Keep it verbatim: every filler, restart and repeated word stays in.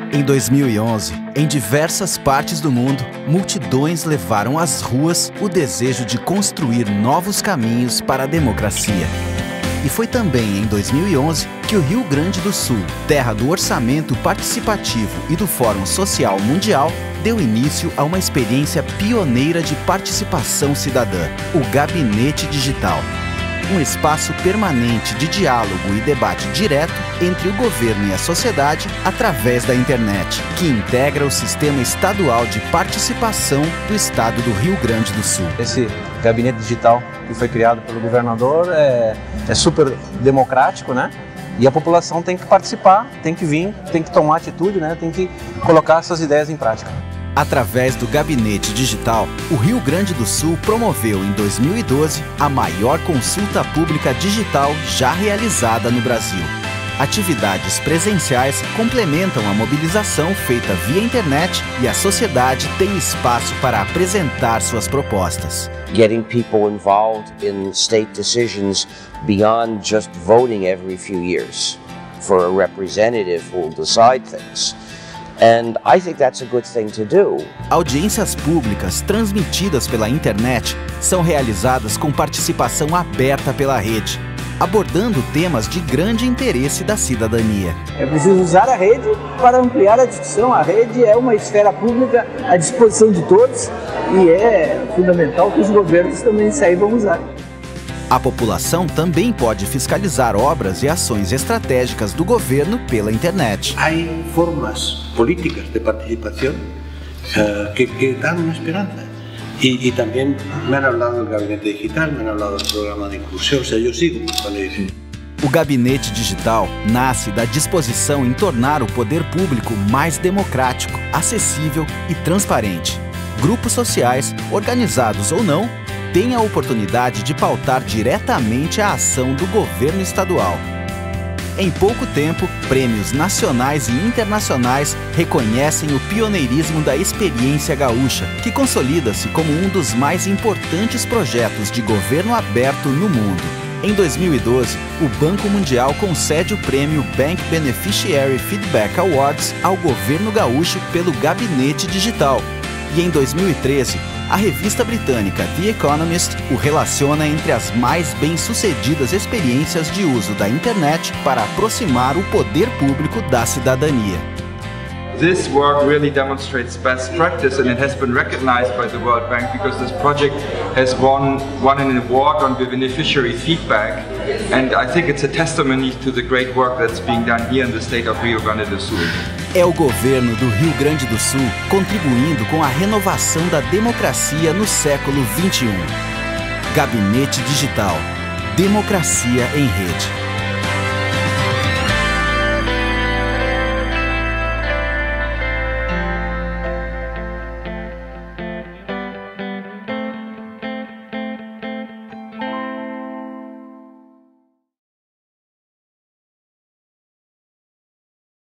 Em dois mil e onze, em diversas partes do mundo, multidões levaram às ruas o desejo de construir novos caminhos para a democracia. E foi também em dois mil e onze que o Rio Grande do Sul, terra do orçamento participativo e do Fórum Social Mundial, deu início a uma experiência pioneira de participação cidadã, o Gabinete Digital. Um espaço permanente de diálogo e debate direto entre o governo e a sociedade através da internet, que integra o sistema estadual de participação do estado do Rio Grande do Sul. Esse gabinete digital que foi criado pelo governador é, é super democrático, né? E a população tem que participar, tem que vir, tem que tomar atitude, né? Tem que colocar essas ideias em prática. Através do Gabinete Digital, o Rio Grande do Sul promoveu em dois mil e doze a maior consulta pública digital já realizada no Brasil. Atividades presenciais complementam a mobilização feita via internet e a sociedade tem espaço para apresentar suas propostas. Getting people involved in state decisions beyond just voting every few years for a representative who will decide things. And I think that's a good thing to do. Audiências públicas transmitidas pela internet são realizadas com participação aberta pela rede, abordando temas de grande interesse da cidadania. É preciso usar a rede para ampliar a discussão. A rede é uma esfera pública à disposição de todos e é fundamental que os governos também saibam usar. A população também pode fiscalizar obras e ações estratégicas do governo pela internet. Há formas políticas de participação uh, que, que dão uma esperança. Y, y también me han hablado del gabinete digital, me han hablado del programa de inclusión, o sea, yo sigo con eso. O Gabinete Digital nasce da disposição em tornar o poder público mais democrático, acessível e transparente. Grupos sociais, organizados ou não, têm a oportunidade de pautar diretamente a ação do governo estadual. Em pouco tempo, prêmios nacionais e internacionais reconhecem o pioneirismo da experiência gaúcha, que consolida-se como um dos mais importantes projetos de governo aberto no mundo. Em dois mil e doze, o Banco Mundial concede o prêmio Bank Beneficiary Feedback Awards ao governo gaúcho pelo Gabinete Digital. E em dois mil e treze, a revista britânica The Economist o relaciona entre as mais bem-sucedidas experiências de uso da internet para aproximar o poder público da cidadania. This work really demonstrates best practice and it has been recognized by the World Bank because this project has won, won an award on the beneficiary feedback, and I think it's a testimony to the great work that's being done here in the state of Rio Grande do Sul. É o governo do Rio Grande do Sul contribuindo com a renovação da democracia no século vinte e um. Gabinete Digital. Democracia em Rede.